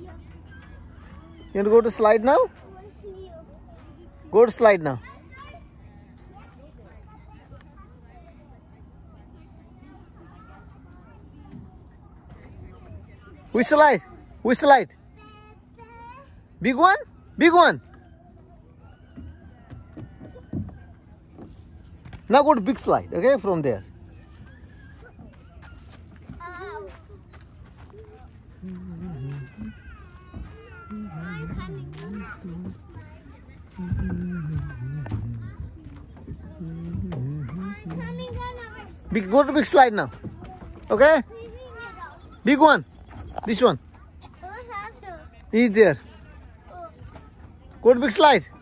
You want to go to slide now? Go to slide now. Which slide? Which slide? Big one? Big one. Now go to big slide, okay, from there. Go to big slide now. Okay? Big one. This one. Is there. Go to big slide.